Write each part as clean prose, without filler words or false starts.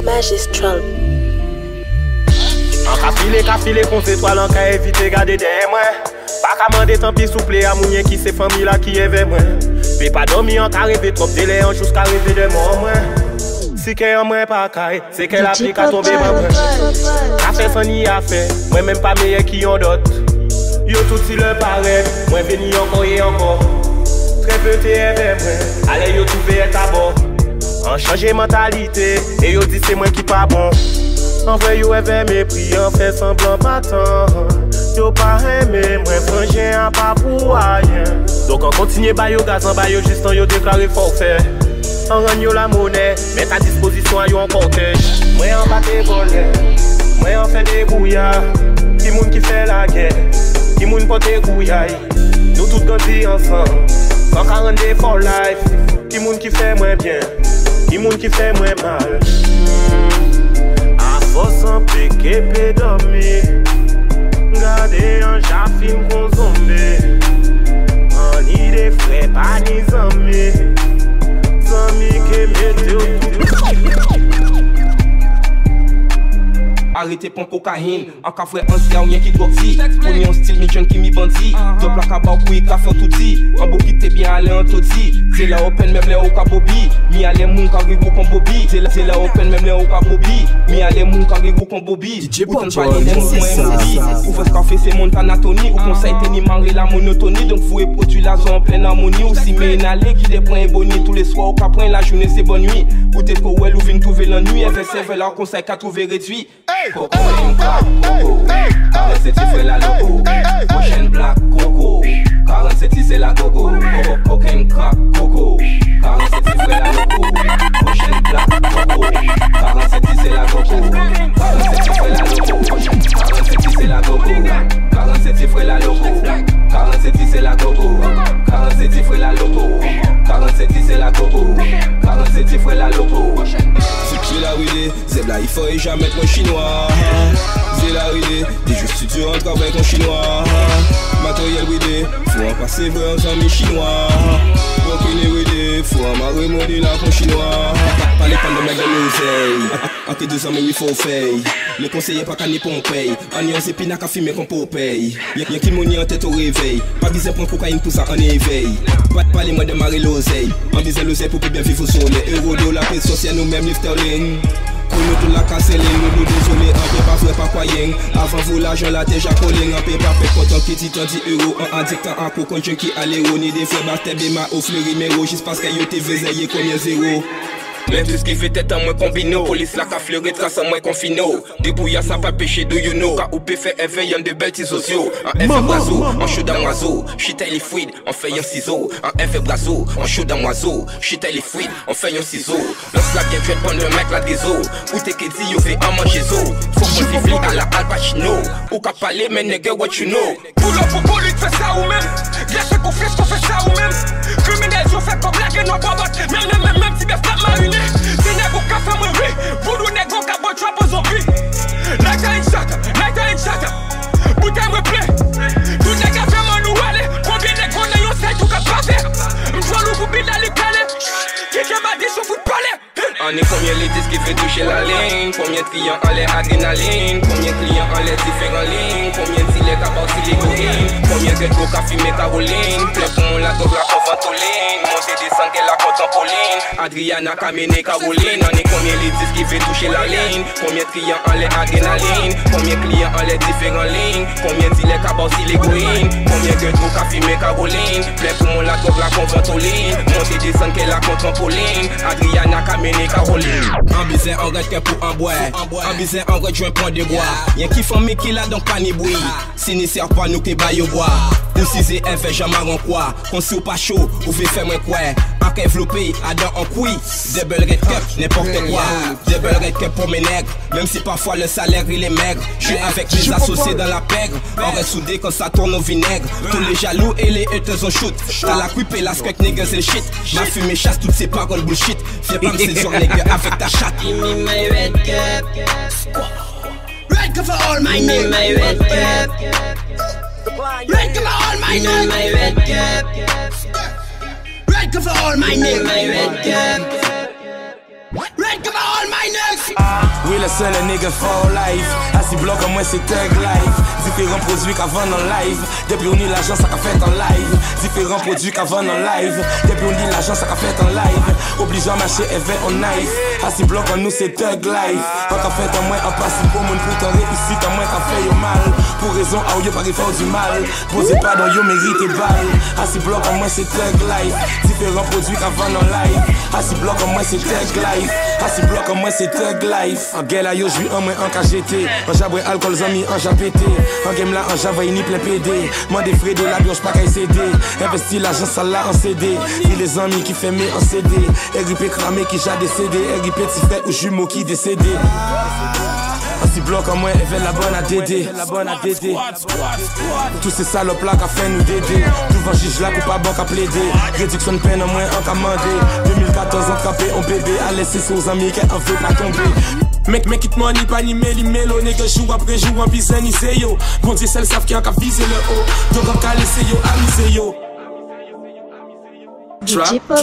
Magistral. Ka file kon s'étoile an ka éviter garder derrière moi. Pas qu'à mander tant pis souple à mounien qui c'est famille là qui est vers moi. Mais pas dormir en ka rêver trop délai en jusqu'à rêver de moi. Si qu'elle en moi pas caille, c'est qu'elle applique à tomber par moi. Ka fait son y a fait, moi même pas meilleur qui en d'autres. Yo tout si le paraît, moi venu encore et encore. Très peu t'es vers moi, allez yo trouver à bord. En changer mentalité, et yo dit c'est moi qui pas bon. En vrai yo avait mépris, en fait semblant pas tant. Yo pas aimé, moi frangin a pas pour rien. Donc on continue ba yo gaz en ba yo juste en yo déclaré forfait. En rend yo la monnaie, mettre à disposition yo en cortège. Moi en bat des volets, moi en fait des bouillards. Qui moun qui fait la guerre, qui moun porte des couillailles. Nous tous grandis ensemble, 140 for life. Qui moun qui fait moins bien, qui moun qui fait moins mal. Force en péché peut dormir. Gardez un jafim qu'on zombie. En idée frais pas ni zami. Zami qui mette au Arrêtez pour cocaïne, en café ancien ou rien qui doxy. Pour un style mi jeune qui mi bandit. Deux plaques à bas couille café tout dit. En beau qui t'es bien allé en tout dit. C'est la open même les au kabobi. Mi allez moun karigou kon bobi. C'est la open même les au kabobi. Mi allez moun karigou kon bobi. Ou t'en parler des mots moins mobi. Ou votre café c'est mon anatomie. Ou conseil t'es ni marrer la monotonie. Donc vous produire la zone en pleine harmonie. Ou si mais inhalé qui des points boni. Tous les soirs au caprin la journée c'est bonne nuit. Ou t'es ko ou vin trouver l'ennui. Et verser leur conseil qu'à trouver réduit. Coco, coco, 47 c'est la loco. Prochaine black coco, 47 c'est la gogo. Cocaine crack coco, 47 c'est la loco. Prochaine black coco, 47 c'est la gogo. 47 c'est la loco. 47 c'est la gogo. 47 c'est la loco. 47 c'est la gogo. 47 c'est la loco. 47 c'est la gogo. 47 c'est la loco. C'est la rue, c'est là il faut jamais être chinois. C'est la rue, des juste tu rentres avec un chinois. Matériel rue, faut en passer vrai en amis chinois. Aucune rue, faut en marrer modèle en chinois. Pas les pannes de mec de l'oseille. Entre deux hommes il faut faire. Le conseiller pas qu'à n'y pomper. En y c'est pina qu'à fumer qu'on peut payer. Y'a qui monnaie en tête au réveil. Pas besoin de cocaïne pour ça en éveil. Pas de parler moi de marrer l'oseille. En besoin l'oseille pour bien vivre au soleil. Euro de la paix sociale nous même lifterling. Pour nous tout la casse les nous désolé. En paix pas vrai pas croyant. Avant vous l'argent là déjà collé. En paix pas fait content qui dit 10 euros. En dictant en coco qui allait au nid des frères battre des mains au fleury méro. Juste parce qu'il y a été veillé combien zéro. Même tout ce qui fait tête en moins combino. Police la ka fleuré trace en moins confino. Débrouillard ça pas péché do you know. Ka ou peut faire éveil en de belles petits sociaux. En effet brazo, en chaud dans oiseau. Chita les fluides, on fait un ciseau. En effet brazo, en chaud dans oiseau. Chita les fluides, on fait un ciseau. Lance la bien fait prendre le mec la des os. Ou t'es qui dit yo fait en manger zo. Faut qu'on s'y flic à la Al Pacino. Ou ka parler mais nigga what you know. Pull up pour police fait ça ou même. Gâche qu'on fait ça ou même. Criminels ont fait comme la gueule en boîte. Même si bien flat marine. Si nego ka fè mwen oui, voodoo nego ka boy trap aux zombies. Lighter in shatter, bouteille mwen ple. Tout nega fè man nou ale, combien nego na yo say tout ka pa fè. M'jwa lou pou bida li kale, kike ma di sou fout palè. On est combien les disques qui fait toucher la ligne. Combien de clients en l'air adrénaline. Combien de clients en l'air différents lignes. Combien de silets à bord l'héroïne. Combien de gros qu'a fumé Caroline. Plein pour la dope la conventoline. Monter descendre qu'elle la contempoline. Adriana Kamene Caroline. On est combien les disques qui fait toucher la ligne. Combien de clients en l'air adrénaline. Combien de clients en l'air différents lignes. Combien de silets à bord l'héroïne. Combien de gros qu'a fumé Caroline. Plein pour la dope la conventoline. Monter descendre qu'elle la contempoline. Adriana Kamene Caroline. En bizarre, on reste que pour en boire. En bizarre, on reste un point de bois. Y'en qui font mais qui là donc pas ni bruit. Si n'y sert pas nous qui baille au bois. Ou si c'est un fait jamais en quoi. Qu'on s'y ou pas chaud, ou fait faire moins quoi. En qu'enveloppé, à dans en couille. Double red cup, n'importe quoi. Double red cup pour mes nègres. Même si parfois le salaire il est maigre. J'suis avec mes associés dans la pègre. On reste soudé quand ça tourne au vinaigre. Tous les jaloux et les haters on shoot. T'as la coupe et la skunk niggas et shit. Ma fumée chasse toutes ces paroles bullshit. Viens pas me séduire nigga avec ta chatte. Give me my red cup. Red cup for all my niggas. Give me my red cup. Red cup for all my Give me niggas. my red cup. Red cup for all my Give me my niggas. red cup. Red cover all my nerves. Oui, le seul nigga for life. Assis bloc comme moi, c'est thug life. Différents produits qu'à vendre en live. Depuis on dit l'argent, ça qu'a fait en live. Différents produits qu'à vendre en live. Depuis on dit l'argent, ça qu'a fait en live. Obligeant à marcher et en knife. Assis bloc en nous, c'est thug life. Quand qu'a fait en moi, en passe pour mon pourtant réussite en moi, qu'a fait yo mal. Pour raison, ah yo, pas faire du mal. Posez pas dans yo, mérite balle. Assis bloc en moi, c'est thug life. Différents produits qu'à vendre en live. Assis bloc en moi, c'est thug life. Assis bloc en moi, c'est thug life. En gueule, yo, j'suis en moi, en KGT. En jabre alcool, zami, en japété. En game là, en javaï, ni plein PD. M'en défrais de la bioche, pas qu'à CD. Investi l'argent, ça là en CD. Ni les amis qui fait mes en CD. RIP cramé qui j'ai décédé. RIP petit frère ou jumeau qui décédé. Assis bloc en moi, elle fait la bonne à Dédé. Tous ces salopes là qu'a fait nous Dédé. Devant juge là, coupable qu'à plaider. Réduction de peine en moins, en commandé. 2014, on capé, on bébé. A laissé ses amis qui en veut pas tomber. Mec, it money, pas ni mélo, nègre jour après jour, en bizarre, ni c'est yo. Bon Dieu, celles savent qui en cap viser le haut. Donc en calé, c'est yo, amusé yo. Trap.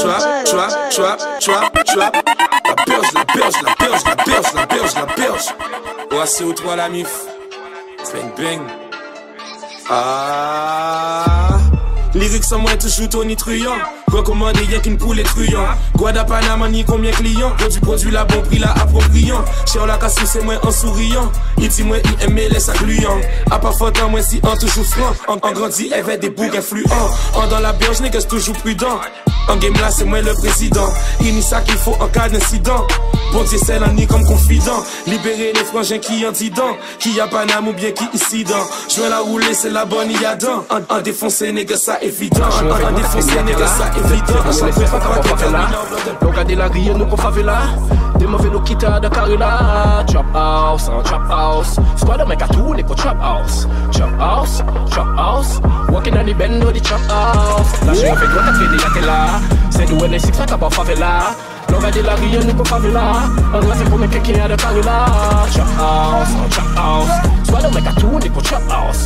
La purge. Voici au 3 la mif. Bang. Lyrics sans moi toujours Tony Truant. Recommandé y'a qu'une poule et truand. Guada Panama ni combien clients. Produit la bon prix la appropriant. Cher la cassou c'est moi en souriant. Il dit moi il aime les accluants. A pas faute en moi si en toujours franc. En grandi avec des boucs influents. En dans la berge nègre toujours prudent. En game là c'est moi le président. Il n'y ça qu'il faut en cas d'incident. Bon Dieu c'est l'année comme confident. Libérer les frangins qui en dedans. Qui a Panama ou bien qui ici dans. Je vais la rouler c'est la bonne y a dedans. En défoncer nègre ça évident. En défoncer nègre ça évident. Regardez la grille, nous qu'on favela. Des mauvais lots qui t'a de carré là. Trap house. Squad de mec à tout, les co trap house. Walking on the bend, no the trap house. La j'ai fait quoi, t'as fait des yates là. C'est du NS6, ça qu'a pas favela. Regardez la grille, nous qu'on favela. On va faire pour mes qui a de carré là. Trap house. Squad de mec à tout, les co trap house.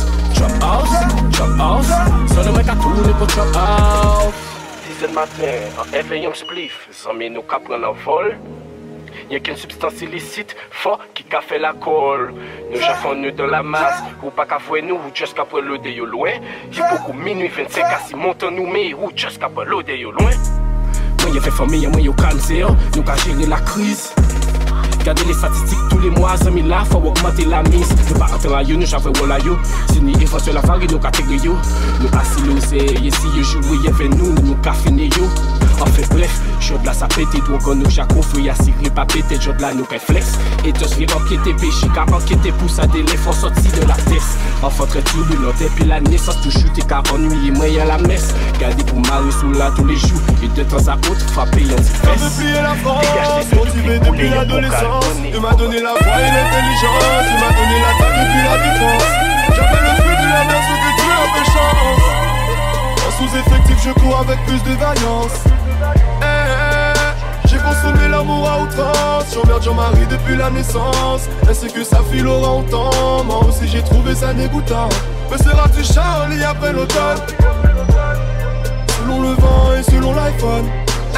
Squad de mec à tout, les co trap house. Le matin, en éveillant spliff, zami nous qu'a prendre en vol. Y'a qu'une substance illicite, fort qui qu'a fait la colle. Nous chafons nous dans la masse, ou pas qu'à fouer nous, ou juste qu'à prendre l'eau de yo loin. J'ai beaucoup minuit 25 à si montons nous, mais ou juste qu'à prendre l'eau de yo loin. Moi y'a fait famille, moi y'a cancer, nous qu'a géré la crise. Regardez les statistiques tous les mois, zami là, faut augmenter la mise. Nous pas entrer à yo, nous j'avais wall yo. Si nous y sur la vague, nous catégorie yo. Nous assis nous c'est, ici yo jouer avec nous caféné yo. En fait bref, j'ode là ça pété, donc nous j'ai confus, y'a siré pas pété, j'ode là nous qu'un flex. Et tous les enquêter péché, car enquêter pour ça des faut sortir de la tête. Enfant très turbulent, depuis la naissance, toujours t'es qu'à ennuyer, moi y'a la messe. Gardez pour Marie sous là tous les jours, et de temps à autre, frapper un petit fesse. On veut plier la France, motivé depuis l'adolescence. Tu m'as donné la voix et l'intelligence, tu m'as donné l'attaque depuis la défense. J'avais le fruit de la mer, ce que tu as fait chance. En sous-effectif, je cours avec plus de vaillance. J'ai consommé l'amour à outrance. J'emmerde Jean-Marie depuis la naissance. Ainsi que sa fille Laura entend. Moi aussi j'ai trouvé ça dégoûtant. Me seras-tu Charlie après l'automne? Selon le vent et selon l'iPhone.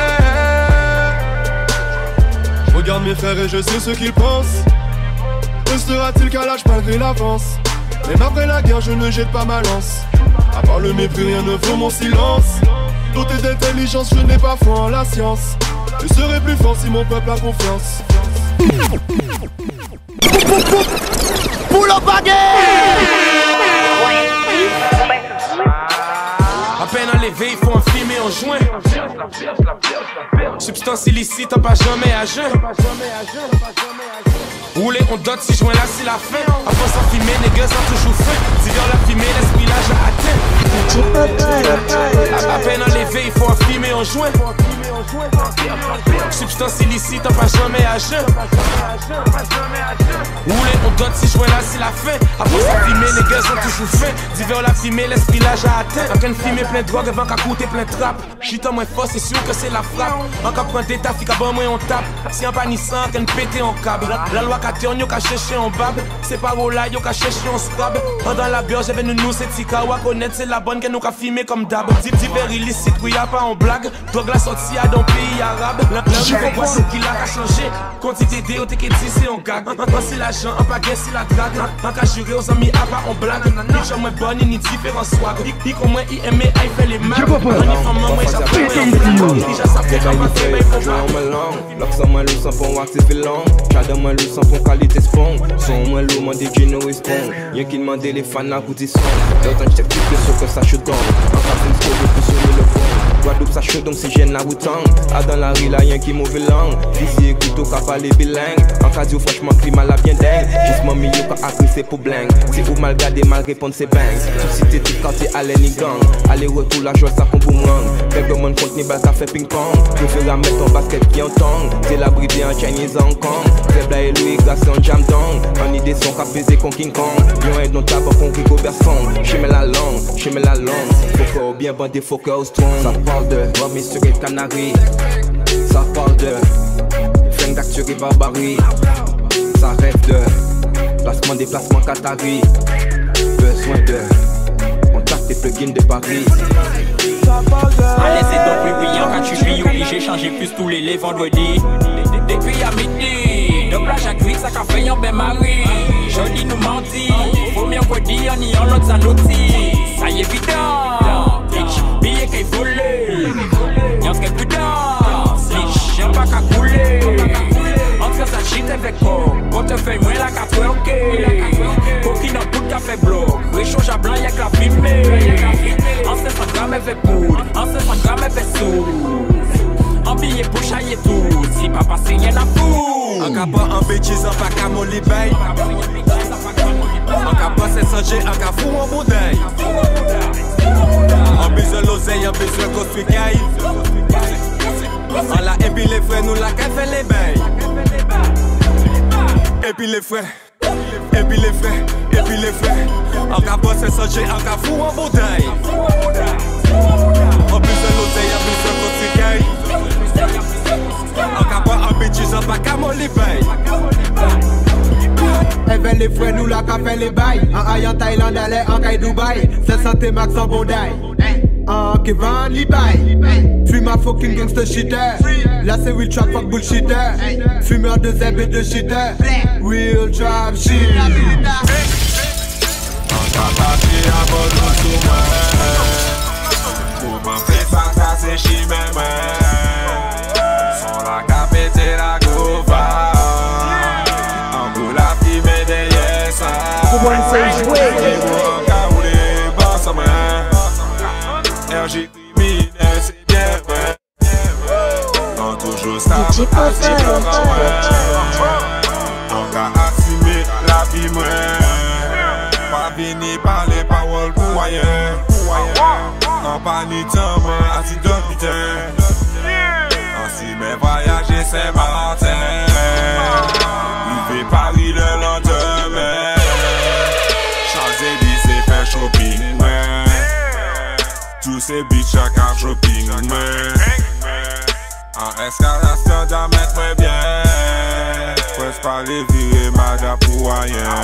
Regarde mes frères et je sais ce qu'ils pensent. Restera-t-il qu'à l'âge malgré l'avance? Même après la guerre je ne jette pas ma lance. À part le mépris rien ne vaut mon silence. Doté d'intelligence je n'ai pas foi en la science. Je serai plus fort si mon peuple a confiance. Pull up again. À peine enlevé, il faut en filmer en juin. Substance illicite, pas jamais à jeun. Rouler, on dote, si joint là, c'est la fin. Avant sans filmer, les gars sont toujours faim. D'hiver la fumée, l'esprit là, j'ai atteint. À peine enlevé, il faut en filmer en juin. Substance illicite, pas jamais à jeun. Rouler, on dote, si joint là, c'est la fin. Avant sans filmer, les gars sont toujours faim. D'hiver la fumée, l'esprit là, j'ai atteint. En qu'un filmer plein de drogue avant qu'à coûter plein de trap. J'suis tant moins fort, c'est sûr que c'est la frappe. En qu'à prendre des tafs, qu'à bon moins on tape. Si en panissant, qu'un pété en câble. La loi qu'a yo qu'a cherché en bab. C'est pas là, yo qu'a cherché en scrab. Pendant la bière, j'avais nous c'est Tikawa. Connaître c'est la bonne que nous qu'a filmé comme d'hab. Divers illicite, oui y'a pas en blague. Drogue la sortie à dans pays arabe. Je comprends ce qu'il a changé. Quantité de t'es qu'est c'est un gag. C'est l'argent, en pas c'est la drague. En cas juré aux amis, à part en blague. Les gens moins bonnes, ni différents swag. Ils comme moi, ils aiment, ils fait les mains. On y fait moi, j'apprends. Déjà ça fait qu'à passer, mais il faut pas. Lorsque moi le sang pour activer long. J'adore moi le sang pour qualité spawn. Son moi le monde des Gino et spawn. Y'a qui demande les fans à goûter son. D'autant que je t'ai que ça chute dans. En cas d'une scope pour sonner le pont. Guadeloupe ça chute donc c'est gêne la route. A dans la rue là y'a qui mauvais langue. Ici écoute au cap à les bilingues. En cas où franchement climat la bien dingue. Justement milieu quand agressé pour bling. Si vous mal gardez mal répondre c'est bang. Tout cité tout quartier à l'aine gang. Aller retour la joie ça qu'on boomerang. Quelques monde compte ni balle ça fait ping pong. Préfère mettre ton basket qui en tong. C'est la bridée en Chinese Hong Kong. Zebla et Louis Gasse en jam dong. En idée son cap baiser con King Kong. Yon aide non tabac con Rico Berson. J'aime la langue. Faut bien bander, faut que strong. Ça parle de remis sur les Canaries. Ça parle de flingue d'acture et barbarie. Ça rêve de placement, déplacement Qatari. Besoin de contact et plugin de Paris. Allez c'est donc oui, quand tu suis obligé changer plus tous les vendredis. Depuis à midi, de plage à cuire, ça qu'a fait un ben mari. Joli nous menti, faut mieux qu'on dit, on y en l'autre ça notit. Ça y est évident, bitch, billet qu'est volé. Y'en ce qu'est plus dense, bitch, y'en pas qu'à couler. Entre ça chite avec quoi, quand te fait moins la 4 ok. Coquine en poudre café bloc, réchauffe à blanc y'a que la fumée. En 500 grammes elle fait poudre, en 500 grammes elle fait sous. En billet pour chailler tout, si papa c'est rien à foutre. En capant en bêtise, en pas qu'à mon libay. En capant c'est sanger, en cas fou en bouteille. En besoin l'oseille, en besoin construit caille. En la et puis les frères, nous la qu'elle fait les bails. Et puis les frères, et puis les frères, et puis les frères. En capant c'est sanger, en cas fou en bouteille. En besoin l'oseille, en besoin construit caille. En capant en bêtise, en pas qu'à mon libay. Avec les frères, nous la qu'a fait les bails. En aïe en Thaïlande, allez en Kai Dubaï. C'est santé max en bondaille. En Kevin Libaï. Fume ma fucking gangster shitter. Là c'est real trap fuck bullshitter. Fumeur de zeb et de shitter. Real trap shit. En capacité à bon sous moi. Pour m'en faire ça c'est chimé moi. Sans la capété la gova. RG criminel, c'est bien vrai. On toujours ça, on a assumé la vie moi. Pas venir parler paroles pour rien. En panique, moi, assis de putain. Ainsi mes voyages Saint-Martin. Il fait Paris le lendemain. Champs-Élysées fait shopping, man. Tous ces bitches à car shopping, man. En escalation d'un mètre bien. Presse pas les virer, madame pour rien.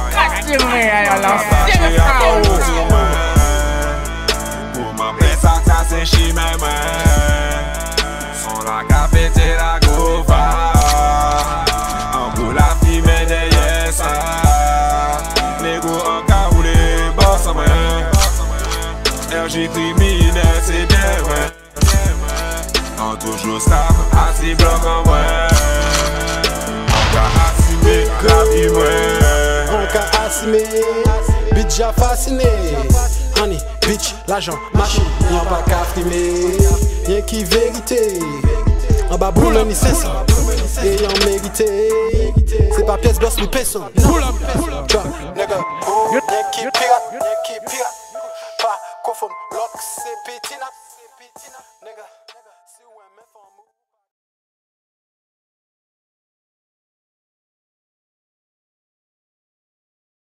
Pour m'appeler ça, c'est chimé, man. Sans la capété la gova. En bout la fumée derrière ça. Négo en caroulé, boss en main. RG criminel, c'est bien vrai. On toujours ça, assis bloc en vrai. On qu'a assumé la vie vrai. On qu'a assumé, bitch a fasciné. Honey, bitch, l'argent, machine, y'en pas qu'à frimer. Y'en qui vérité. En bas boule, on y 500. Et y'en mérité. C'est pas pièce, boss, nous personne. Y'en qui